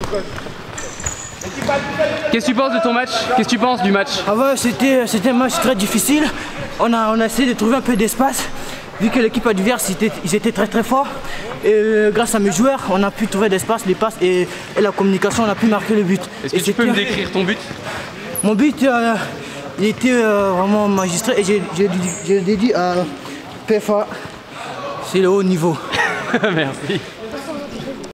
Qu'est-ce que tu penses de ton match? Qu'est-ce que tu penses du match? Ah ouais, c'était un match très difficile. On a essayé de trouver un peu d'espace. Vu que l'équipe adverse, ils étaient très forts. Et grâce à mes joueurs, on a pu trouver d'espace, les passes et la communication, on a pu marquer le but. Est-ce que tu peux me décrire ton but? Mon but, il était vraiment magistré et je le dédie à PFA. C'est le haut niveau. Merci.